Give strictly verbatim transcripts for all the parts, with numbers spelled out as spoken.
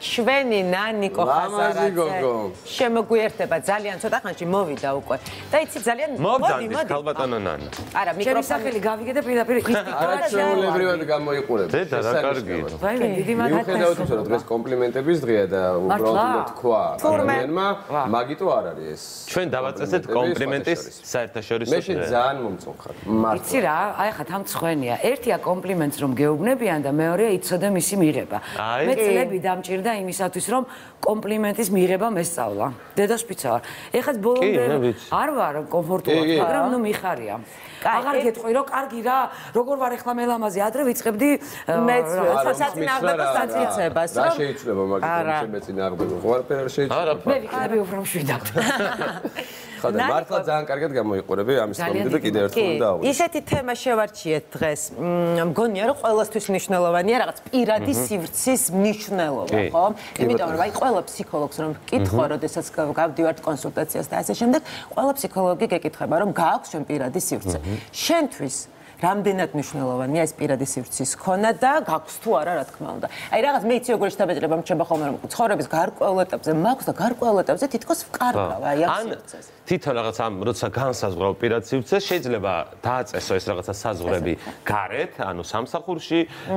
შვენი ნანიკო ხაზარაძე შემოგვიერთება ძალიან ცოტა ხანში მოვიდა უკვე და იცი ძალიან მოდი მოდი ქალბატონო ნანა არა მიკროფონი სახელი გავიგე და პირდაპირ არა ჩვეულებრივად გამოიყურება ზედა რა კარგია ვაიმე დიდი მადლობა მიუხედავად იმისა რომ დღეს კომპლიმენტების დღეა და უბრალოდ თქვა ადამიანმა მაგიტო არ არის ეს ჩვენ დავაწესეთ კომპლიმენტის საერთაშორისო მე შენ ძალიან მომწონხარ იცი რა აი ხა თან მწხვენია ერთია კომპლიმენტს რომ გეუბნებიან და მეორეა იცოდე მისი მიღება მე წლები დამჭირდა იმისათვის რომ კომპლიმენტის მიღება მესწავლა. დედას პიცა ვარ. ეხლა ბოლომდე არ ვარ კომფორტულად, მაგრამ ნუ მიხარია. აღარ გეტყვი რომ კარგი რა, როგორ ვარ ეხლა მე ლამაზი, ადრე ვიწყებდი მეც საწინააღმდეგო საწიცებას, რომ შეიძლება მაგითო შემეწინააღმდეგო. ყველაფერი არ შეიძლება. მე ვიქნები უფრო მშვიდად. ხოდა მართლა ძალიან კარგად გამოიყურები ამის თქმით და კიდევ ერთხელ უნდა ავიღო. ისეთი თემა შევარჩიეთ დღეს. მგონია რომ ყველასთვის მნიშვნელოვანია რაღაც პირადი სივრცის მნიშვნელობა, ხო? იმიტომ რომ აი ყველა ფსიქოლოგს რომ კითხვა, როდესაც გავდივართ კონსულტაციას და ასე შემდეგ, ყველა ფსიქოლოგი გეკითხება რომ გააქვს ჩვენ პირადი სივრცე. შენთვის რამდენად მნიშვნელოვანია ეს პირადი სივრცის ქონა და გაქვს თუ არა რა თქმა უნდა. აი რაღაც მე იცი როგორ შეთაბეჭდება მჩება ხოლმე რომ ცხოვრების გარკვეულ ეტაპზე მაქვს და გარკვეულ ეტაპზე თითქოს ვკარგავ აი ამ სივრცეს. თვითონ რაღაც ამ როცა განსაზღვრავ პირად სივრცეს შეიძლება დააწესო ეს რაღაცა საზღვრები გარეთ, ანუ სამსახურში,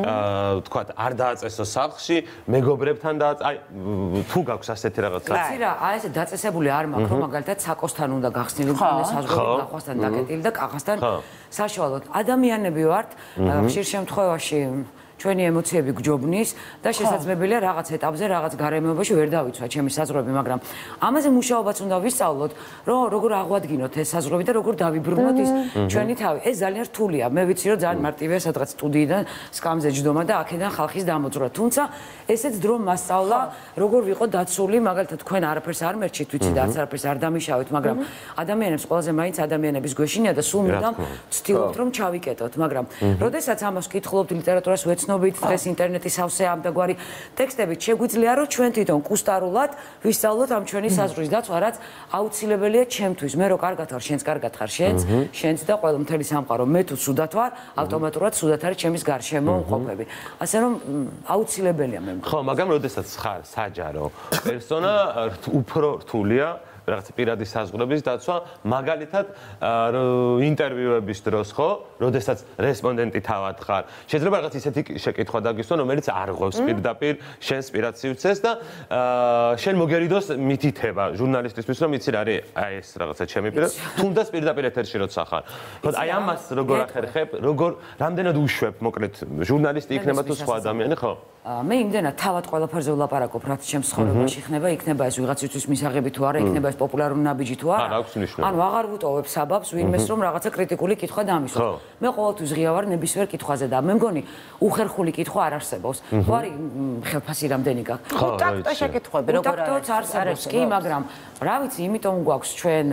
თქვათ არ დააწესო სახლში, მეგობრებთან და აი თუ გაქვს ასეთი რაღაცა. იცი რა, აი ესე დაწესებული არ მაქვს, რომ მაგალითად საკოსთან უნდა გახსნილი მქონდეს საზღვრები გახვასთან დაკეტილი და კახასთან საშუალოდ. ადამიანები ვართ, ხშირ შემთხვევაში ჩვენი ემოციები გჯობნის და შესაძლებელია რაღაც ეტაპზე, რაღაც გარემოებაში ვერ დავიცვა ჩემი საზღვრები, მაგრამ ამაზე მუშაობაც უნდა ვისწავლოთ, რომ როგორ აღვადგინოთ ეს საზღვრები და როგორ დავიბრუნოთ ის ჩვენი თავი. ეს ძალიან რთულია. მე ვიცი, რომ ძალიან მარტივია სადღაც სტუდიიდან სკამზე ჯდომა და აქედან ხალხის დამოძვრა. თუმცა ესეც დრო მასწავლა, როგორ ვიყო დაცული, მაგალითად თქვენ არაფერს არ მერჩით, ვიცი და არც არაფერს არ დამიშავეთ, მაგრამ ადამიანებს ყველაზე მაინც ადამიანების გვეშინია და სულ მუდამ ვცდილობთ რომ ჩავიკეტოთ, მაგრამ როდესაც ამას ვკითხულობთ ლიტერატურას ვეცნობთ დღეს ინტერნეტის სავსე ამდაგვარი ტექსტებით შეგვიძლია რომ ჩვენ თვითონ კუსტარულად ვისწავლოთ ამ ჩვენი საზღვრის დაცვა, რაც აუცილებელია ჩემთვის. მე რო კარგად ვარ, შენც კარგად ხარ, შენც, შენც და ყველა მთელი სამყარო. მე თუ ცუდად ვარ, ავტომატურად ცუდად არის ჩემის გარშემო მყოფები. ასე რომ აუცილებელია მე. ხო, მაგრამ როდესაც ხარ საჯარო პერსონა, უფრო რთულია რაღაც პირადი საზღვრების დაცვა, მაგალითად ინტერვიუების დროს, ხო? როდესაც რესპონდენტი თავად ხარ. შეიძლება რაღაც ისეთი შეკითხვა დაგისვან, რომელიც არ ღვევს პირდაპირ შენს პირად სივრცეს და შენ მოგერიდოს მითითება ჟურნალისტისთვის, რომ იცი რა არის აი ეს რაღაცა ჩემი პირად, თუნდაც პირდაპირ ეთერში როცა ხარ. ხო, აი ამას როგორ ახერხებ, როგორ რამდენად უშვებ, მოკლედ ჟურნალისტი იქნება თუ სხვა ადამიანი, ხო? მე იმდენად თავად ყველაფერზე ვლაპარაკობ, რაც ჩემს ცხოვრებაში იქნება, იქნება ეს ვიღაცისთვის მისაღები თუ არა, იქნება ეს პოპულარული ნაბიჯი თუ არა. ანუ აღარ ვუტოვებ საბაბს ვინმეს რომ რაღაცა კრიტიკული კითხვა დამისვას. მე ყოველთვის ღია ვარ ნებისმიერ კითხვაზე და მე მგონი უხერხული კითხვა არ არსებობს. ხო არის ხელფასი რამდენი გაქვს? უტაქტო შეკითხვები როგორ არის? უტაქტოც არსებობს კი, მაგრამ რა ვიცი, იმიტომ გვაქვს ჩვენ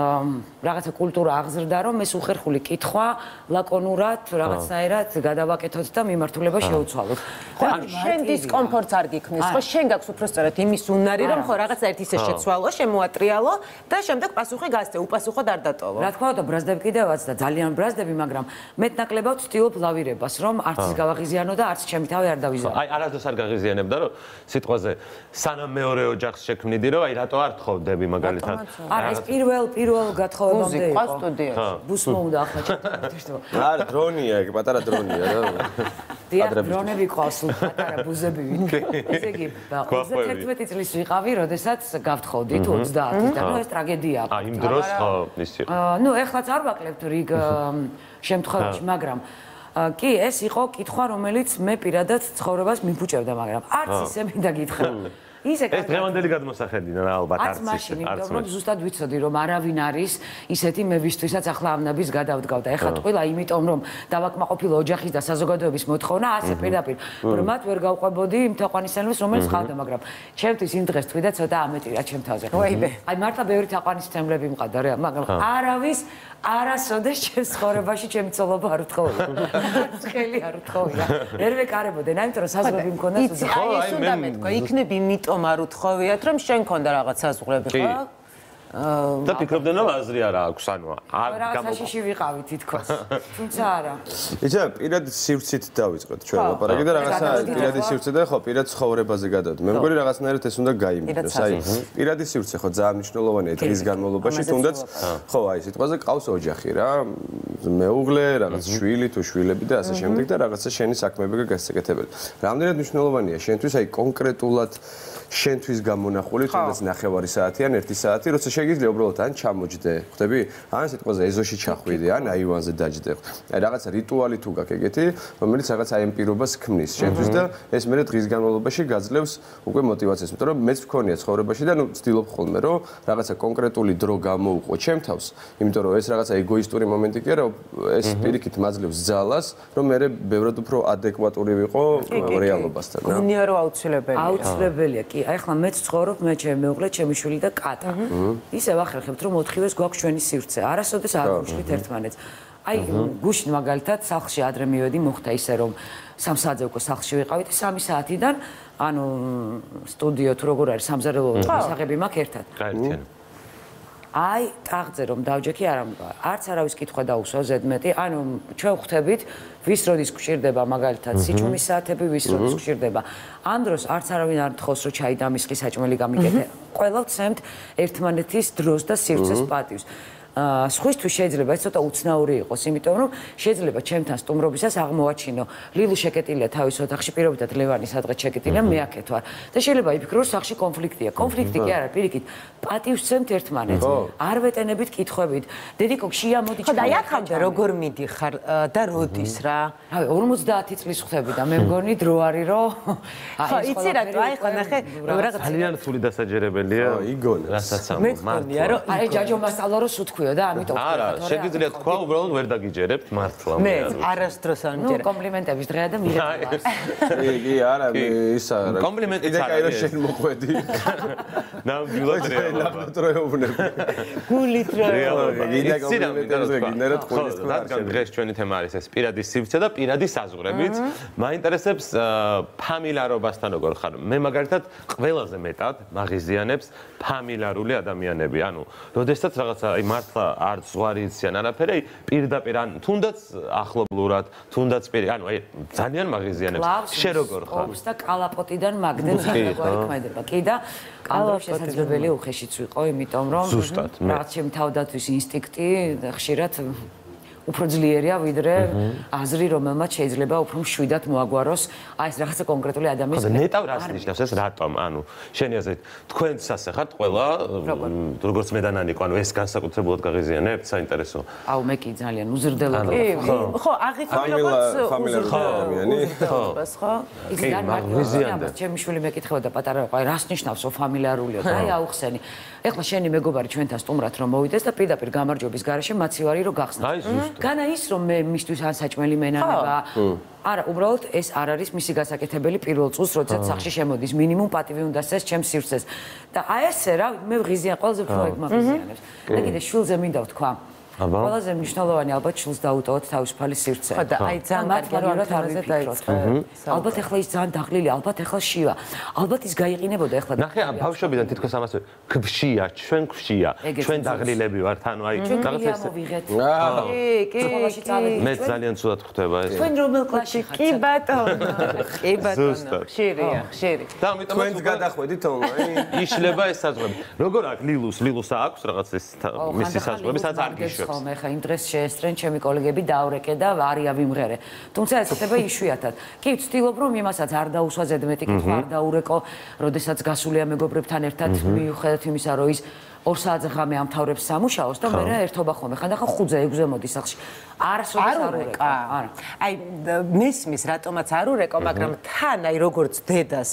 რაღაცა კულტურა აღზრდა, რომ ეს უხერხული კითხვა ლაკონურად რაღაცნაირად გადავაკეთოთ და მიმართულება შევცვალოთ. ხო, შენ დისკომფორტს არ გიქმნის, ხო, შენ გაქვს უფრო სწორად იმის უნარი, რომ ხო რაღაცა ერთ ისე შეცვალო, შემოატრიალო და შემდეგ პასუხი გასცე, უპასუხოდ არ დატოვო. რა თქმა უნდა, ბრაზდები კიდევაც და ძალიან ბრაზდები, მაგრამ მეტნაკლებად ვცდილობ ლავირებას, რომ არც ის გავაღიზიანო და არც ჩემი თავი არ დავიზარდო. აი, არასდროს არ გაღიზიანებდა, რომ სიტყვაზე სანამ მეორე ოჯახს შექმნიდი, რომ აი რატო არ თხოვდები მაგალითად. არა, ეს პირველ პირველ გათხოვებამდე იყო. მუსიკა სტუდიაში. ბუსმო უნდა ახლა ჩატარდეს. არა, დრონია, ეგ პატარა drone-ია რა. დიახ, დრონები ყავს, პატარა ბუზები ვინმე. ესე იგი, ოცდაერთმეტი წლის ვიყავი, როდესაც გავთხოვდი თუ ოცდაათი და ნუ ეს ტრაგედიაა. აი, იმ დროს ხო, ის იყო. ნუ ეხლაც არ ვაკლებთ რიგ შემთხვევაში, მაგრამ კი, ეს იყო კითხვა, რომელიც მე პირადად ცხოვრებას მიფუჭებდა, მაგრამ არც ისე მინდა გითხრა. ეს დღევანდელი გადმოსახედია რა ალბათ არც ისე. არც მაშინ, ზუსტად ვიცოდი რომ არავინ არის ისეთი მე ვისთვისაც ახლა ამ ნაბის გადავდგავ და ეხლა ტყილა იმიტომ რომ დავაკმაყოფილო ოჯახის და საზოგადოების მოთხოვნა ასე პირდაპირ ბრმად ვერ გავყვებოდი იმ თაყვანისცემლებს რომელიც ხავდა, მაგრამ ჩემთვის იმ დღეს თქვი და ცოტა ამეტი რა ჩემ თავზე. ვაიმე. აი მართლა ბევრი თაყვანისცემლები მყავდა რა, მაგრამ არავის არასოდეს ჩემს ცხოვრებაში ჩემი ცოლობა არ უთხოვია. ხელი არ უთხოვია. ერვე კარებოდენ, ამიტომ რომ საზღვრები მქონდა სულ. აი ეს უნდა მეთქვა, იქნებ იმიტომ არ უთხოვიათ რომ შენ მქონდა რაღაც საზღვრები, ხო? და ფიქრობდნენ რომ აზრი არა აქვს, ანუ არ რაღაცაში ვიყავი თითქოს. თუმცა არა. იცი, პირად სივრცით დავიწყოთ ჩვენ ლაპარაკი და რაღაცა პირადი სივრცე და ხო პირად ცხოვრებაზე გადავდით. მე მგონი რაღაცნაირად ეს უნდა გაიმართოს. აი, პირადი სივრცე ხო ძალიან მნიშვნელოვანია დღის განმავლობაში, თუნდაც ხო, აი, სიტყვაზე ყავს ოჯახი რა, მეუღლე, რაღაც შვილი თუ შვილები და ასე შემდეგ და რაღაცა შენი საქმეები გასაკეთებელი. რამდენად მნიშვნელოვანია შენთვის აი კონკრეტულად შენთვის გამონახული თუნდაც ნახევარი საათი ან ერთი საათი, როცა შეგიძლია უბრალოდ ან ჩამოჯდე, ხვდები? ან სიტყვაზე ეზოში ჩახვიდე, ან აივანზე დაჯდე. აი რაღაცა რიტუალი თუ გაქვს ეგეთი, რომელიც რაღაც აი ამ პირობას ქმნის შენთვის და ეს მე დღის განმავლობაში გაძლევს უკვე мотиваციას, იმიტომ რომ მეც მქონია ცხოვრებაში და ნუ ვცდილობ ხოლმე რომ რაღაცა კონკრეტული დრო გამოვუყო ჩემ თავს, იმიტომ რომ ეს რაღაცა ეგოისტური მომენტი კი არა, ეს პირიქით მაძლევს ძალას, რომ მე ბევრად უფრო ადეკვატური ვიყო რეალობასთან. გონია რომ აუცილებელია. აუცილებელია კი. აი ახლა მეც ცხოვრობ, მე ჩემი მეუღლე, ჩემი შვილი და კატა. ისევ ახერხებთ რომ ოთხივეს გვაქვს ჩვენი სივრცე. არასოდეს არ გვშლით ერთმანეთს. აი გუშინ მაგალითად სახლში ადრე მივედი, მოხდა ისე რომ სამ საათზე უკვე სახლში ვიყავით, სამი საათიდან ანუ სტუდიო თუ როგორ არის სამზარეულო მისაღები მაქვს ერთად. გაერთიანო. აი ტაღზე რომ დავჯექი არ ამგვარ. არც არავის კითხვა დაუსვა ზედმეტი. ანუ ჩვენ ხვდებით ვის როდის გვჭირდება მაგალითად სიჩუმის საათები, ვის როდის გვჭირდება. ამ დროს არც არავინ არ თხოვს რომ ჩაი დამისხი საჭმელი გამიგეთე. ყველა ვცემთ ერთმანეთის დროს და სივრცეს პატივს. სხვისთვის შეიძლება ეს ცოტა უცნაური იყოს, იმიტომ რომ შეიძლება ჩემთან სტუმრობისას აღმოაჩინო ლილუ შეკეტილია თავის ოთახში, პირობითად ლევანი სადღაც შეკეტილია, მე აქეთ ვარ. და შეიძლება იფიქრო რომ სახლში კონფლიქტია. კონფლიქტი კი არა, პირიქით, პატივს ვცემთ ერთმანეთს. არ ვეტენებით კითხვებით. დედიკო, შია მოდი ხო და აი აქამდე როგორ მიდიხარ და როდის რა? აი ორმოცდაათი წლის ხვდები და მე მგონი დრო არის რომ ხო, იცი რა, აი ხო ნახე, რაღაც ძალიან რთული დასაჯერებელია. იგონა. რასაც ამბობ, მართლა რომ აი ჯაჯო მასწავლა რომ სუთქვიო და ამიტომ არა, შეგიძლია თქვა, უბრალოდ ვერ დაგიჯერებთ მართლა. მე არასდროს არ ნუ კომპლიმენტების დღეა და მიღეთ. კი, კი, არა, მე ისა რა. კომპლიმენტი კიდე კაი რომ შენ მოყვედი. ნამდვილად რეალობა. დროეუბნები. გულით რა. რეალობა. კიდე კომპლიმენტებზე გინდა რა თქვენს თქვა. რადგან დღეს ჩვენი თემა არის ეს პირადი სივრცე და პირადი საზღვრებით, მაინტერესებს ფამილარობასთან როგორ ხარ. მე მაგალითად ყველაზე მეტად მაღიზიანებს ფამილარული ადამიანები. ანუ, როდესაც რაღაცა აი მართლა არ ზღვარი იციან არაფერი, პირდაპირ ან თუნდაც ახლობლურად, თუნდაც პირი, ანუ აი ძალიან მაღიზიანებს. შენ როგორ ხარ? და კალაპოტიდან მაგდენს აღგვარი ქმედება. კი და კალაპოტი შესაძლებელი უხეშიც ვიყო, იმიტომ რომ რაღაც ჩემი თავდათვის ინსტინქტი ხშირად უფრო ძლიერია ვიდრე აზრი, რომელმაც შეიძლება უფრო მშვიდად მოაგვაროს აი ეს რაღაცა კონკრეტული ადამიანის. ხო და ნეტავ რას ნიშნავს ეს რატომ? ანუ შენი აზრით თქვენც ასე ხართ ყველა როგორც მე და ნანიკო, ანუ ეს განსაკუთრებულად გაღიზიანებთ, საინტერესო. აუ მე კი ძალიან უზრდელობ. ხო, აღიქვი როგორც ადამიანი. ხო. ხო. ის განმარტო ჩემი შვილი მეკითხებოდა პატარა აი რას ნიშნავსო ფამილარულია? აი აუხსენი. ეხლა შენი მეგობარი ჩვენთან სტუმრად რომ მოვიდეს და პირდაპირ გამარჯვების garaშე მაცივარი რო გახსნა. აი ზუსტად. განა ის რომ მე მისთვის ან საჭმელი მენანება. არა, უბრალოდ ეს არ არის მისი გასაკეთებელი პირველ წუთს, როდესაც სახლში შემოდის. მინიმუმ პატივი უნდა წეს ჩემს სივრცეს. და აი ესე რა, მე ვღიზიან ყველაზე უფრო ეგ მაგიზიანებს. და კიდე შვილზე მინდა ვთქვა. ყველაზე მნიშვნელოვანი ალბათ შვილს დაუტოვოთ თავისუფალი სივრცე. ხო და აი ძალიან კარგად არ ვიფიქროთ. ალბათ ეხლა ის ძალიან დაღლილი, ალბათ ეხლა შივა. ალბათ ის გაიყინებოდა ეხლა. ნახე, ბავშვობიდან თითქოს ამას ქვშია, ჩვენ ქვშია, ჩვენ დაღლილები ვართ, ანუ აი რაღაცა ეს. კი, კი, მე ძალიან ცუდად ხვდება ეს. თქვენ რომელ კლასში ხართ? კი ბატონო. კი ბატონო. ხშირია, ხშირი. და ამიტომ თქვენც გადახვედით ონლაინ. იშლება ეს საზღვრები. როგორ აქვს ლილუს? ლილუს აქვს რაღაც ეს მისი საზღვრები, სადაც არ გიშვებს. ხოლმე ხა იმ დღეს შეესწრენ ჩემი კოლეგები დავრეკე და არია ვიმღერე. თუმცა ეს ხდება იშვიათად. კი ვცდილობ რომ იმასაც არ დაუსვა ზედმეტი კითხვა არ დაურეკო, როდესაც გასულია მეგობრებთან ერთად მიუხედავად იმისა რომ ის ორ საათზე ღამე ამთავრებს სამუშაოს და მე ერთობა ხოლმე ხანდახან ხუთზე ექვსზე მოდის სახლში. არასოდეს არ ურეკა. არა. აი მესმის რატომაც არ ურეკო, მაგრამ თან აი როგორც დედას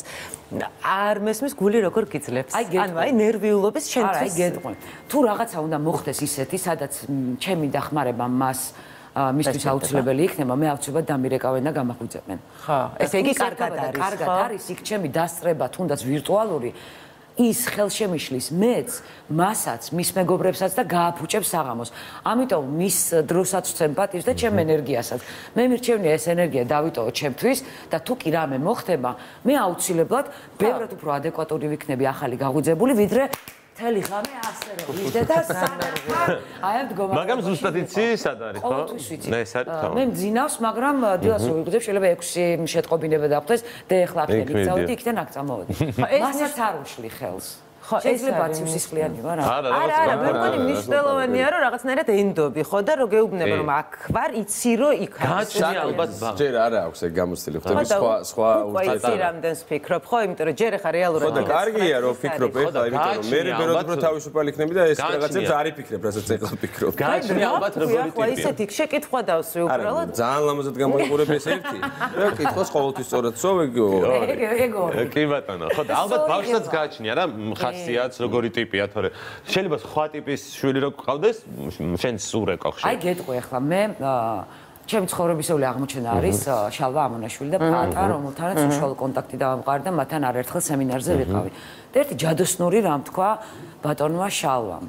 არ მესმის გული როგორ გიძლებს. ანუ აი ნერვიულობის შენთვის. არა, აი გეტყვი. თუ რაღაცა უნდა მოხდეს ისეთი, სადაც ჩემი დახმარება მას მისთვის აუცილებელი იქნება, მე ავწევად დამირეკავენ და გამაღვიძებენ. ხო, ესე იგი კარგად არის. კარგად არის იქ ჩემი დასწრება, თუნდაც ვირტუალური ის ხელშემიშლის მეც, მასაც, მის მეგობრებსაც და გააფუჭებს საღამოს. ამიტომ მის დროსაც ვცემ პატივს და ჩემ ენერგიასაც. მე მირჩევნია ეს ენერგია დავიტოვო ჩემთვის და თუ კი რამე მოხდება, მე აუცილებლად ბევრად უფრო ადეკვატური ვიქნები ახალი გაღვიძებული, ვიდრე მთელი ღამე ასე რომ ვიждე და სანახა აი ამ დგომა მაგრამ ზუსტად იცი სად არის ხო? ეს არის თამა. მე მძინავს, მაგრამ დილას რო ვიგრძებ, შეიძლება ექვსი შეტყობინება დახვდეს და ეხლა აქ გიწავდი, იქიდან აქ წამოვედი. მასაც არ უშლი ხელს. შეიძლება ცივსისხლიანი ვარ? არა, არა, მე მგონი მნიშვნელოვანია, რომ რაღაცნაირად ენდობი, ხო და რო გეუბნება, რომ აქ ვარ, იცი რომ იქ არის. გაჩნია ალბათ ჯერ არა აქვს ეგ გამოცდილი, ხვდები სხვა სხვა ურთიერთობა. რამდენს ფიქრობ, ხო, იმიტომ რომ ჯერ ახლა რეალურად ხო და კარგია რომ ფიქრობ ეხლა, იმიტომ რომ მე მეროდ უფრო თავისუფალი იქნები და ეს რაღაცებს არ იფიქრებ, რასაც ეხლა ფიქრობ. გაჩნია ალბათ როგორი ტიპი. ახლა ისეთი შეკითხვა დავსვი უბრალოდ. ძალიან ლამაზად გამოიყურებ ეს ერთი. და კითხოს ყოველთვის სწორად სო ეგო. ეგო. კი ბატონო, ხო და ალბათ ბავშვსაც გაჩნია რა ხასიათს როგორი ტიპია, თორე შეიძლება სხვა ტიპის შვილი რო გყავდეს, შენ სურე კოხში. აი გეტყვი ახლა მე ჩემი ცხოვრებისეული აღმოჩენა არის შალვა ამონაშვილი და პატა, რომელთანაც უშუალო კონტაქტი დავამყარი და მათთან არაერთხელ სემინარზე ვიყავი. და ერთი ჯადოსნური რამ თქვა ბატონმა შალვამ.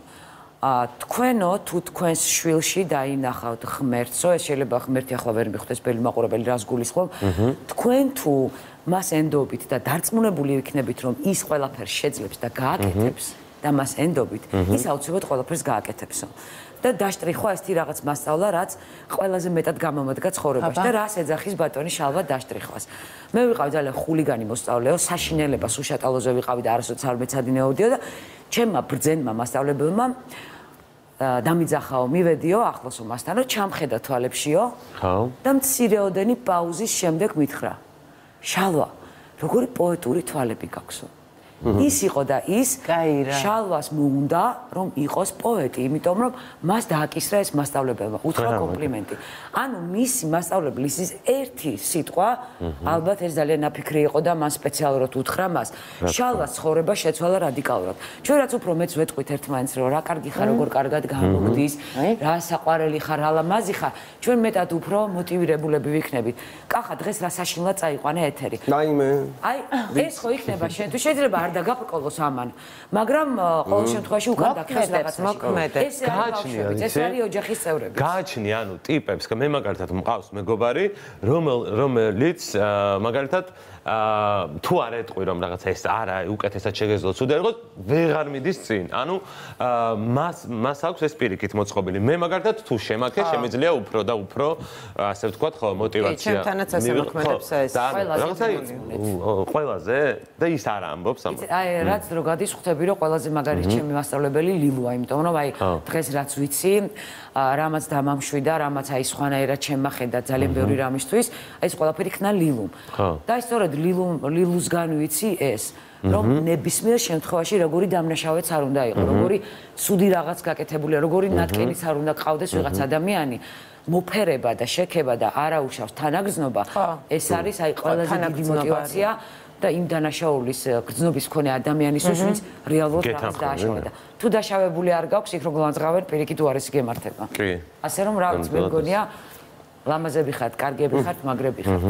თქვენო თუ თქვენს შვილში დაინახავთ ღმერთსო, ეს შეიძლება ღმერთი ახლა ვერ მიხვდეს ბელი მაყურებელი რას გულისხმობ, თქვენ თუ მას ენდობით და დარწმუნებული იქნებით, რომ ის ყველაფერს შეძლებს და გააკეთებს და მას ენდობით, ის აუცილებლად ყველაფერს გააკეთებსო. და დაშტრიხვა ესეთი რაღაც მასწავლა, რაც ყველაზე მეტად გამომადგა ცხოვრებაში და რას ეძახის ბატონი შალვა დაშტრიხვას. მე ვიყავი ძალიან ხულიგანი მოსწავლეო, საშინელებას უშატალოზე ვიყავი და არასოდეს არ მეცადინეოდიო და ჩემმა ბრძენმა მასწავლებელმა დამიძახაო, მივედიო ახლოსო მასთანო, ჩამხედა თვალებშიო და მცირეოდენი პაუზის შემდეგ მითხრა. შალვა, როგორი პოეტური თვალები გაქვსო. ის იყო და ის შალვას მოუნდა, რომ იყოს პოეტი, იმიტომ რომ მას დააკისრა ეს მასწავლებელმა, უთხრა კომპლიმენტი. ანუ მისი მასწავლებლის ის ერთი სიტყვა, ალბათ ეს ძალიან ნაფიქრი იყო და მან სპეციალურად უთხრა მას. შალვას ცხოვრება შეცვალა რადიკალურად. ჩვენ რაც უფრო მეც ვეტყვით ერთმანეთს, რომ რა კარგი ხარ, როგორ კარგად გამოგდის, რა საყვარელი ხარ, რა ლამაზი ხარ, ჩვენ მეტად უფრო მოტივირებულები ვიქნებით. კახა დღეს რა საშინლად წაიყვანე ეთერი. აიმე. აი, ეს ხო იქნება შენთვის, შეიძლება არ დაგაბრკოლოს ამან, მაგრამ ყოველ შემთხვევაში უკან დაგხეს რაღაცაში. მოქმედებს, გააჩნია, ეს არის ოჯახის წევრები. გააჩნია, ანუ ტიპებს, მე მაგალითად მყავს მეგობარი, რომელიც მაგალითად თუ არ ეტყვი რომ რაღაცა ეს არა უკეთესად შეგეძლო ცუდი იყოს, ვეღარ მიდის წინ. ანუ მას მას აქვს ეს პირიქით მოწყობილი. მე მაგალითად თუ შემაქე, შემიძლია უფრო და უფრო ასე ვთქვათ, ხო, мотиваცია. ჩემთანაც ასე მოქმედებს ეს. რაღაცა ყველაზე და ის არ ამბობს ამ. აი, რაც რო გადის, ხვდები რომ ყველაზე მაგარი ჩემი მასწავლებელი ლილუა, იმიტომ რომ აი დღეს რაც ვიცი, რამაც დამამშვიდა, რამაც აი სხვანაირად შემახედა ძალიან ბევრი რამისთვის, აი ეს ყველაფერი ხნა ლილუმ. და აი სწორედ ლილუსგან ვიცი ეს, რომ ნებისმიერ შემთხვევაში როგორი დამნაშავეც არ უნდა იყო, როგორი სუდი რაღაც გაკეთებულია, როგორი ნატკენიც არ უნდა ყავდეს ვიღაც ადამიანი. მოფერება და შექება და არაუშავს თანაგზნობა, ეს არის აი ყველაზე დიდი мотиваცია და იმ დანაშაულის გრძნობის მქონე ადამიანისთვის, ვინც რეალურად რაღაც დააშავა და თუ დაშავებული არ გაქვს, იქ რო გლანძღავენ, პირიქით უარესი გემართება. კი. ასე რომ რაღაც მე მგონია ლამაზები ხართ, კარგები ხართ, მაგრები ხართ.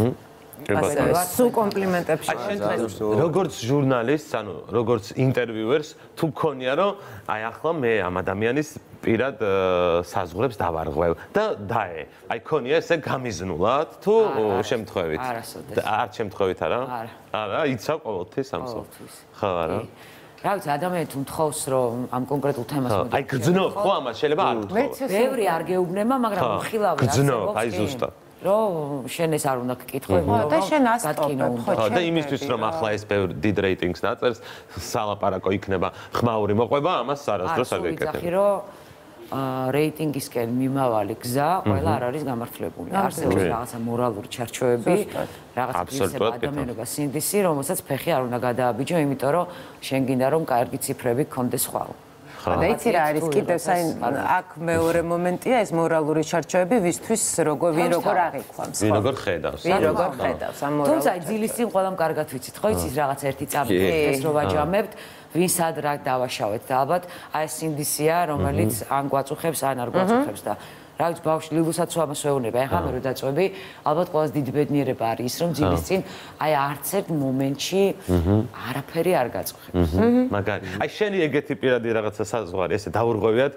სულ კომპლიმენტებს შევაძლევ. როგორც ჟურნალისტს, ანუ როგორც ინტერვიუერს, თუ მქონია რომ აი ახლა მე ამ ადამიანის პირად საზღვრებს დავარღვევ და დაე. აი ქონია ესე გამიზნულად თუ შემთხვევით? არასოდეს. არ შემთხვევით არა? არა. არა, იცავ ყოველთვის ამსო. ხო არა? რა ვიცი, ადამიანი თუ მთხოვს რომ ამ კონკრეტულ თემას მოდიდეს. აი გძნობ ხო ამას შეიძლება არ გთხოვ. ბევრი არ გეუბნება, მაგრამ ხილავი არსებობს. გძნობ, აი ზუსტად. რომ შენ ეს არ უნდა გკითხო, და შენ ასტოპებ, ხო, და იმისთვის რომ ახლა ეს ბევრი დიდ რეიტინგს დაწერს, სალაპარაკო იქნება ხმაური მოყვება, ამას არასდროს არ გეკეთებ. ვიძახი რომ რეიტინგისკენ მიმავალი გზა ყველა არ არის გამართლებული. არსებობს რაღაცა მორალური ჩარჩოები, რაღაცა პრინციპი ადამიანობა სინდისი, რომელსაც ფეხი არ უნდა გადააბიჯო, იმიტომ რომ შენ გინდა რომ კარგი ციფრები გქონდეს ხვალ. და იცი რა არის კიდევ საინ აქ მეორე მომენტია ეს მორალური ჩარჩოები ვისთვის როგორ ვინ როგორ აღიქვამს ხო ვინ როგორ ხედავს ვინ როგორ ხედავს ამ მორალურ თუმცა დილის წინ ყველამ კარგად ვიცით ხო იცის რაღაც ერთი წამი ეს რო ვაჯამებთ ვინ სად რა დავაშავეთ და ალბათ აი ეს სინდისია რომელიც ან გვაწუხებს ან არ გვაწუხებს და რა ვიცი ბავშვი ლილუსაც ამას ვეუბნება ეხლა მე რო დაწვევი ალბათ ყველაზე დიდი ბედნიერება არის ის რომ დილის წინ აი არც ერთ მომენტში არაფერი არ გაწყობს მაგარი აი შენი ეგეთი პირადი რაღაცა საზღვარი ესე დაურღვევიათ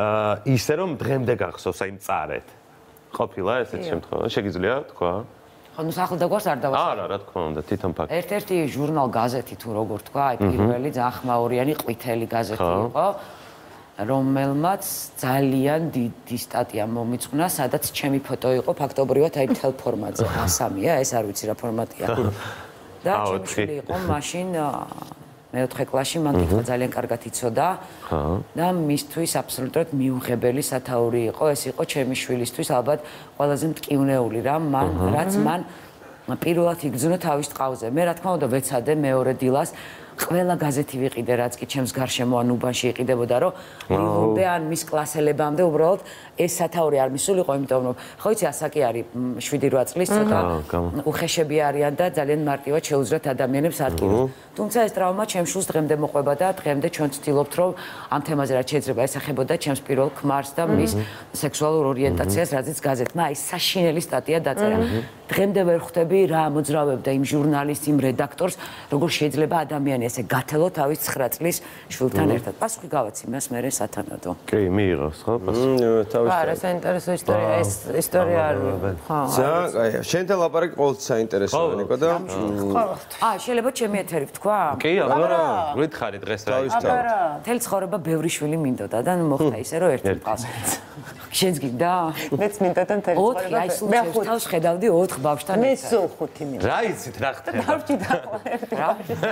ისე რომ დღემდე გახსოვს აი მწარეთ ყოფილა ესეთ შემთხვევაში შეგიძლია თქვა ну სახლდა გვას არ დავასრულე. არა, რა თქმა უნდა, თვითონ ფაქტი. ერთ-ერთი ჟურნალ გაზეთი თუ როგორ თქვა, აი პირველი ძალიან ხმაურიანი ყვითელი გაზეთი იყო, რომელმაც ძალიან დიდი სტატია მომიწყნა, სადაც ჩემი ფოტო იყო, ფაქტობრივად აი მთელ ფორმატზე. ა სამია, ეს არ ვიცი რა ფორმატია. და ჩემი შვილი იყო მაშინ მეოთხე კლასში, მან კითხვა ძალიან კარგად იცოდა და მისთვის აბსოლუტურად მიუღებელი სათაური იყო. ეს იყო ჩემი შვილისთვის ალბათ ყველაზე მტკივნეული რა, მან რაც მან პირველად იგრძნო თავის ტყავზე. მე რა თქმა უნდა ვეცადე მეორე დილას ყველა გაზეთი ვიყიდე, რაც კი ჩემს გარშემო ან უბანში იყიდებოდა, რომ მივხვდე ან მის კლასელებამდე უბრალოდ ეს სათაური არ მისულიყო, იმიტომ რომ ხო იცი ასაკი არის შვიდი რვა წლის ცოტა უხეშები არიან და ძალიან მარტივად შეუძლიათ ადამიანებს ადგილი. თუმცა ეს ტრავმა ჩემს შულს დღემდე მოყვება და დღემდე ჩვენ ვცდილობთ რომ ამ თემაზე რაც შეიძლება ესახებოდა ჩემს პირველ ქმარს და მის სექსუალურ ორიენტაციას, რაზეც გაზეთმა აი საშინელი სტატია დაწერა. დღემდე ვერ ხვდები რა მოძრავებდა იმ ჟურნალისტს, იმ რედაქტორს, როგორ შეიძლება ადამიანი ესე გათელო თავის ცხრა წლის შვილთან ერთად. პასუხი გავაცი მას მერე სათანადო. კი, მიიღოს, ხო, პასუხი. თავის არა, საინტერესო ისტორია, ეს ისტორია არ ხო. ძალიან კაია. შენთან ლაპარაკი ყოველთვის საინტერესოა, ნიკო და აა, შეიძლება ჩემი ეთერი ვთქვა? კი, აბარა. გითხარი დღეს რა ის თავი. მთელი ცხოვრება ბევრი შვილი მინდოდა და მოხდა ისე რომ ერთი პას. შენც გინდა? მეც მინდოდა მთელი ცხოვრება. ოთხი, აი სულ ჩემს თავს ხედავდი ოთხ ბავშვთან. მე სულ ხუთი მინდა. რა იცით რა ხდება? ბავშვი დაყვა ერთი. რა?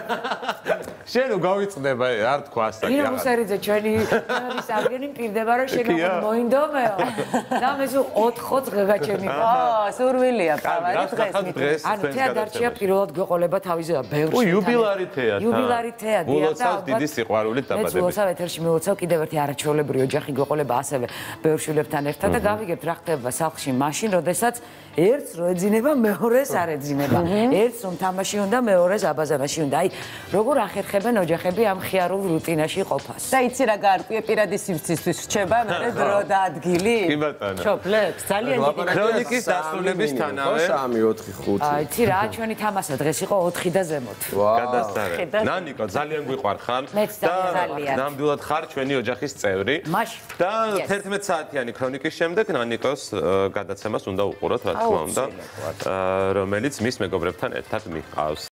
შენ გავიწდება, არ თქვა ასაკი. ირა მუსერიძე ჩვენი ის აღგენი პირდება რომ შეგამო მოინდომეო. და მე სულ ოთხ დღე გაჩემი. აა, სურვილია პავარი დღეს. ანუ თეატრია პირველად გეყოლება თავიზე და ბევრი. ო, იუბილარი თეატრია. იუბილარი თეატრია და მულოცავს დიდი სიყვარულით დაბადებით. მე მულოცავ ეთერში მულოცავ კიდევ ერთი არაჩვეულებრივი ოჯახი გეყოლება ასევე ბევრ შვილებთან ერთად და გავიგებთ რა ხდება სახლში მაშინ, როდესაც ერთს რო ეძინება, მეორეს არ ეძინება. ერთს რომ თამაში უნდა, მეორეს აბაზანაში უნდა. აი, როგორ ახერხებენ ოჯახები ამ ხიარულ რუტინაში ყოფას. და იცი რა გარკვია პირადი სივრცისთვის რჩება, მე დრო და ადგილი. კი ბატონო. ჩოპლებს, ძალიან დიდი ქრონიკის დასრულებისთანავე სამი, ოთხი, ხუთი. აი, იცი რა, ჩვენი თამასა დღეს იყო ოთხი და ზემოთ. გადასტარე. ნანიკო, ძალიან გვიყვარხარ და ნამდვილად ხარ ჩვენი ოჯახის წევრი. მაშინ. და თერთმეტ საათიანი ქრონიკის შემდეგ ნანიკოს გადაცემას უნდა უყუროთ, რა თქმა უნდა, რომელიც მის მეგობრებთან ერთად მიყავს.